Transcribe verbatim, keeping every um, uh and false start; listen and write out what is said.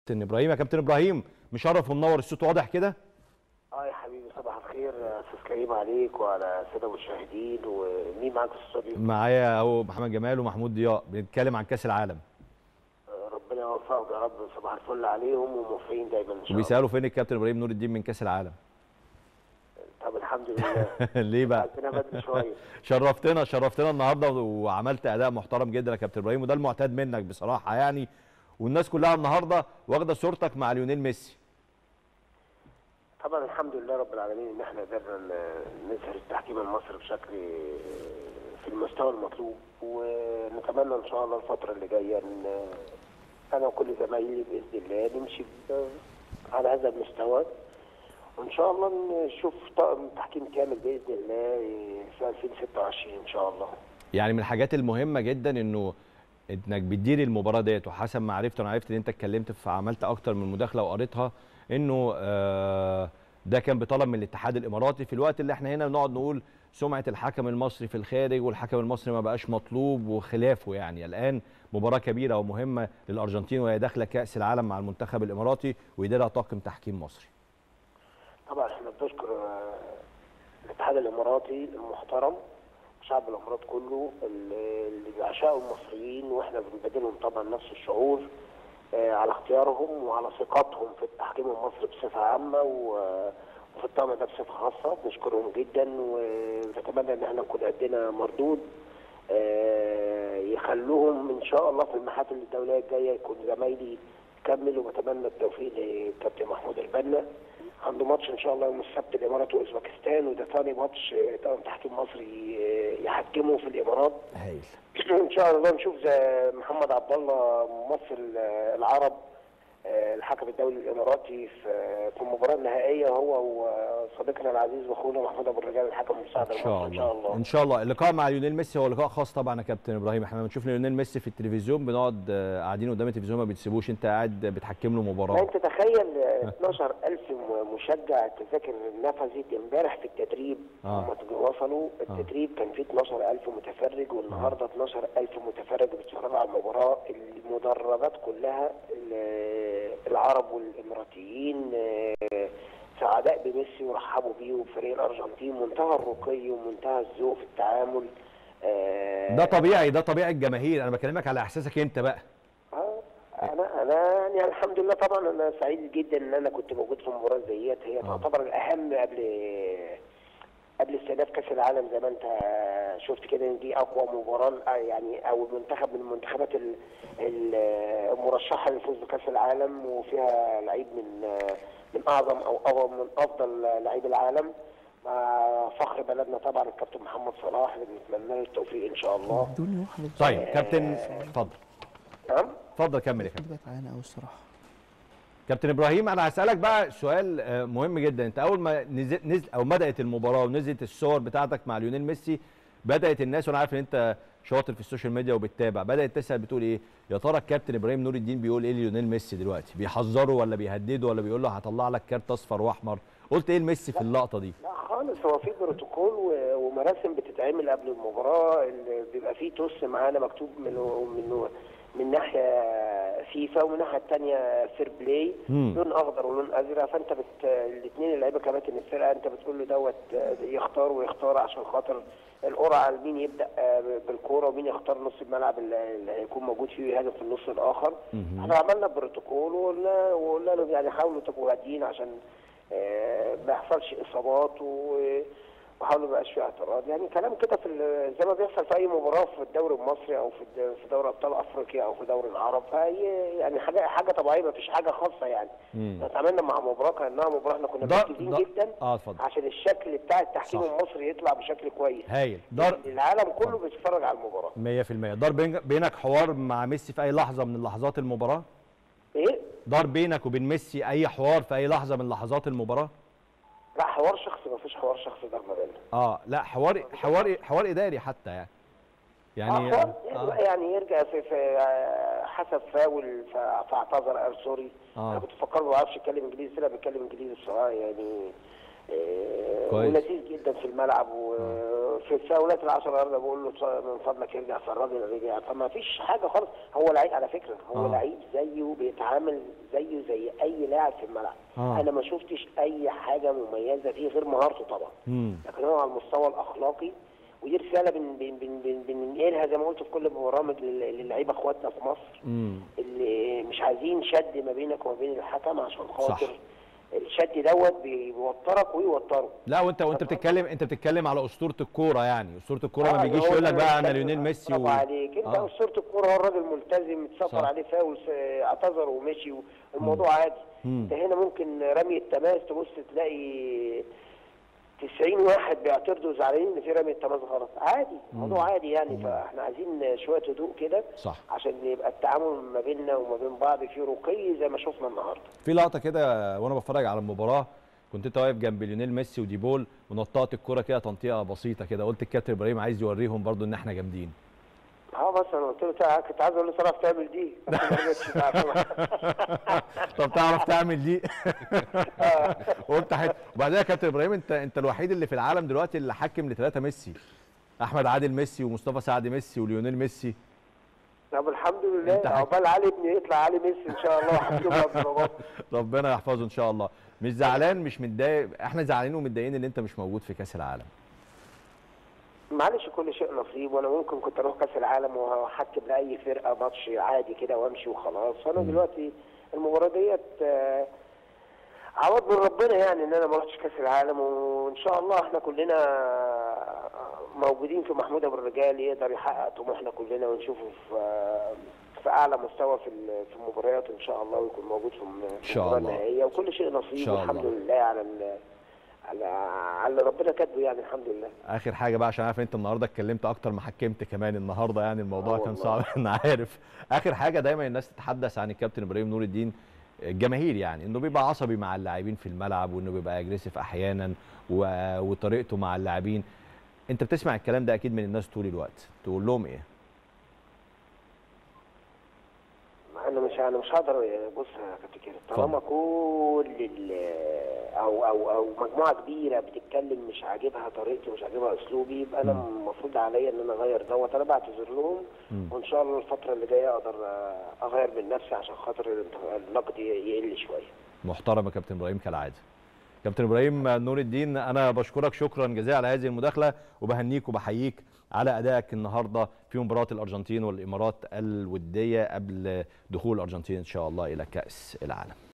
كابتن ابراهيم. يا كابتن ابراهيم مشرف ومنور، الصوت واضح كده؟ اه يا حبيبي، صباح الخير يا استاذ كريم عليك وعلى الساده المشاهدين. ومين معاك في الاستوديو؟ معايا اهو محمد جمال ومحمود ضياء، بنتكلم عن كاس العالم. آه ربنا يوفقك يا رب، صباح الفل عليهم وموفقين دايما ان شاء الله. وبيسالوا فين الكابتن ابراهيم نور الدين من كاس العالم؟ طب الحمد لله. ليه بقى؟ عندنا بدري شويه. شرفتنا شرفتنا النهارده وعملت اداء محترم جدا يا كابتن ابراهيم، وده المعتاد منك بصراحه يعني، والناس كلها النهارده واخده صورتك مع ليونيل ميسي. طبعا الحمد لله رب العالمين ان احنا قدرنا نظهر التحكيم المصري بشكل في المستوى المطلوب، ونتمنى ان شاء الله الفتره اللي جايه ان انا وكل زمايلي باذن الله نمشي على هذا المستوى، وان شاء الله نشوف طاقم تحكيم كامل باذن الله في ألفين وستة وعشرين ان شاء الله. يعني من الحاجات المهمه جدا انه انك بتدير المباراه ديت، وحسب ما عرفت انا عرفت ان انت اتكلمت فعملت اكتر من مداخله وقريتها، انه آه ده كان بطلب من الاتحاد الاماراتي في الوقت اللي احنا هنا بنقعد نقول سمعه الحكم المصري في الخارج والحكم المصري ما بقاش مطلوب وخلافه. يعني الان مباراه كبيره ومهمه للارجنتين وهي داخله كاس العالم مع المنتخب الاماراتي ويديرها طاقم تحكيم مصري. طبعا احنا بنشكر الاتحاد الاماراتي المحترم وشعب الامارات كله اللي بيعشقوا المصريين، واحنا بنبادلهم طبعا نفس الشعور على اختيارهم وعلى ثقتهم في التحكيم المصري بصفه عامه وفي الطاقم ده بصفه خاصه. بنشكرهم جدا ونتمنى ان احنا نكون ادينا مردود يخلوهم ان شاء الله في المحافل الدوليه الجايه يكون زمايلي كمل، وبتمنى التوفيق لكابتن محمود البنا. عنده ماتش ان شاء الله يوم السبت الامارات واوزبكستان، وده ثاني ماتش طاقم تحكيم مصري يحكمه في الامارات. هايل. ان شاء الله نشوف زي محمد عبد الله ممثل العرب الحكم الدولي الاماراتي في المباراه النهائيه، هو وصديقنا العزيز واخونا محمود ابو الرجال الحكم المساعد المصري. ان شاء الله ان شاء الله. اللقاء مع ليونيل ميسي هو لقاء خاص طبعا يا كابتن ابراهيم. احنا لما بنشوف ليونيل ميسي في التلفزيون بنقعد قاعدين قدام التلفزيون ما بتسيبوش، انت قاعد بتحكم له مباراه. انت تخيل اتناشر ألف مشجع، التذاكر نفذت امبارح في التدريب. آه. هم وصلوا التدريب كان فيه اتناشر ألف متفرج، والنهارده اتناشر ألف متفرج بيتفرجوا على المباراه. المدرجات كلها العرب والاماراتيين سعداء بميسي ورحبوا بيه وبفريق الارجنتين، منتهى الرقي ومنتهى الذوق في التعامل. ده طبيعي، ده طبيعي الجماهير. انا بكلمك على احساسك انت بقى. اه انا انا يعني الحمد لله طبعا انا سعيد جدا ان انا كنت موجود في المباراه ديت. هي تعتبر الاهم قبل قبل استئناف كاس العالم. زي ما انت شفت كده ان دي اقوى مباراه يعني، او منتخب من المنتخبات المرشحه للفوز بكاس العالم، وفيها لعيب من من اعظم او أو من افضل لاعبي العالم، مع فخر بلدنا طبعا الكابتن محمد صلاح اللي بنتمنى له التوفيق ان شاء الله. طيب كابتن اتفضل. تمام اتفضل كمل يا كابتن. معانا قوي الصراحه. كابتن ابراهيم انا هسالك بقى سؤال مهم جدا. انت اول ما نزل, نزل او بدات المباراه ونزلت الصور بتاعتك مع ليونيل ميسي، بدات الناس، وانا عارف ان انت شاطر في السوشيال ميديا وبتتابع، بدات تسال بتقول ايه يا ترى الكابتن ابراهيم نور الدين بيقول ايه ليونيل ميسي دلوقتي؟ بيحذره ولا بيهدده ولا بيقول له هطلع لك كارت اصفر واحمر؟ قلت ايه لميسي في اللقطه دي؟ لا خالص، هو في بروتوكول ومراسم بتتعمل قبل المباراه، اللي بيبقى فيه توس معانا مكتوب منه منه من ناحيه فيفا ومن الناحيه الثانيه فير بلاي، لون اخضر ولون ازرق. فانت بت الاثنين اللعيبه كباتن الفرقه انت بتقول له دوت يختار ويختار عشان خاطر القرعه مين يبدا بالكوره ومين يختار نص الملعب اللي هيكون موجود فيه هدف في النص الاخر. احنا عملنا بروتوكول وقلنا وقلنا له يعني حاولوا تبقوا هاديين عشان ما يحصلش اصابات، و وحاولوا ما يبقاش فيه اعتراض. يعني كلام كده في زي ما بيحصل في اي مباراه في الدوري المصري او في في دوري ابطال افريقيا او في دوري العرب، فهي يعني حاجه حاجه طبيعيه، ما فيش حاجه خاصه يعني. اتعاملنا مع مباراه كانها مباراه احنا كنا مركزين جدا اه اتفضل عشان الشكل بتاع التحكيم صح. المصري يطلع بشكل كويس. هايل. دار العالم كله بيتفرج على المباراه مية في المية. دار بينك حوار مع ميسي في اي لحظه من لحظات المباراه؟ ايه؟ دار بينك وبين ميسي اي حوار في اي لحظه من لحظات المباراه؟ لا حوار شخصي، ما فيش حوار شخصي ده ما بيننا. اه لا حوار حوار حوار اداري حتى يعني. يعني آه آه. يعني يرجع في, في حسب فاول فاعتذر قال سوري. آه. انا كنت بفكر ما بعرفش اتكلم انجليزي، طلع بيتكلم انجليزي الصراحه يعني. آه، كويس. ولذيذ جدا في الملعب، وفي الفاولات العشرة يارده بقول له من فضلك ارجع، فالراجل رجع، فما فيش حاجه خالص. هو لعيب على فكره، هو آه. لعيب زيه، بيتعامل زيه زي اي لاعب في الملعب. آه. انا ما شفتش اي حاجه مميزه فيه غير مهارته طبعا، مم. لكن هو على المستوى الاخلاقي، ودي رساله بن بن بن بن بننقلها زي ما قلت في كل البرامج لل- للعيبه اخواتنا في مصر، مم. اللي مش عايزين شد ما بينك وما بين الحكم، عشان خاطر صح. الشد دوت بيوترك ويوتره. لا، وانت وانت بتتكلم انت بتتكلم على اسطوره الكوره، يعني اسطوره الكوره ما آه، بيجيش هو يقول لك ده بقى انا اللي ليونيل بتكلم. ميسي برافو و... عليك، انت آه. اسطوره الكوره، هو الراجل ملتزم، اتصفر صح. عليه فاول، س- اعتذر ومشي، والموضوع عادي. مم. انت هنا ممكن رمي التماس تبص تلاقي تسعين واحد بيعترضوا زعلانين ان في رمي التماس غلط، عادي، الموضوع عادي يعني. فاحنا عايزين شويه هدوء كده، صح. عشان يبقى التعامل ما بيننا وما بين بعض فيه رقي زي ما شفنا النهارده. في لقطه كده وانا بتفرج على المباراه، كنت انت واقف جنب ليونيل ميسي وديبول ونطقت الكوره كده تنطيقه بسيطه كده، قلت الكابتن ابراهيم عايز يوريهم برضو ان احنا جامدين. اه بس انا قلت له تع- كنت عايز اقول له تعرف تعمل دي، بس ما رضيتش تعرف. طب تعرف تعمل دي؟ قلت حته. وبعدين يا كابتن ابراهيم، انت انت الوحيد اللي في العالم دلوقتي اللي حكم لثلاثه ميسي، احمد عادل ميسي ومصطفى سعد ميسي وليونيل ميسي. طب الحمد انت لله، حك- عقبال علي ابني يطلع علي ميسي ان شاء الله، وهحكمها ببابا. ربنا يحفظه ان شاء الله. مش زعلان مش متضايق؟ احنا زعلانين ومتضايقين ان انت مش موجود في كاس العالم. معلش كل شيء نصيب، وانا ممكن كنت اروح كاس العالم وهحكم لاي فرقه ماتش عادي كده وامشي وخلاص. فانا دلوقتي المباراه ديت آه، عوض من ربنا يعني ان انا ما رحتش كاس العالم، وان شاء الله احنا كلنا موجودين في محمود ابو الرجال يقدر يحقق طموحنا كلنا، ونشوفه في آه، في اعلى مستوى في ال- في المباريات ان شاء الله، ويكون موجود في الم- في شاء المباراه الله. النهائيه، وكل شيء إن نصيب، شاء والحمد الله. لله على ال- على على اللي ربنا كاتبه يعني، الحمد لله. اخر حاجه بقى، عشان عارف انت النهارده اتكلمت اكتر ما حكمت كمان النهارده، يعني الموضوع آه كان والله. صعب. انا عارف. اخر حاجه، دايما الناس تتحدث عن الكابتن ابراهيم نور الدين، الجماهير يعني، انه بيبقى عصبي مع اللاعبين في الملعب، وانه بيبقى اجريسيف احيانا، و... وطريقته مع اللاعبين. انت بتسمع الكلام ده اكيد من الناس طول الوقت، تقول لهم ايه؟ انا مش انا مش هقدر. بص يا كابتن كده، طالما كل ال- او او او مجموعه كبيره بتتكلم مش عاجبها طريقتي، مش عاجبها اسلوبي، يبقى انا المفروض عليا ان انا اغير دوت. انا بعتذر لهم، مم. وان شاء الله الفتره اللي جايه اقدر اغير من نفسي عشان خاطر النقد يقل شويه. محترم يا كابتن ابراهيم كالعاده. كابتن ابراهيم نور الدين، انا بشكرك شكرا جزيلا على هذه المداخله، وبهنيك وبحييك على ادائك النهارده في مباراه الارجنتين والامارات الوديه قبل دخول الارجنتين ان شاء الله الى كاس العالم.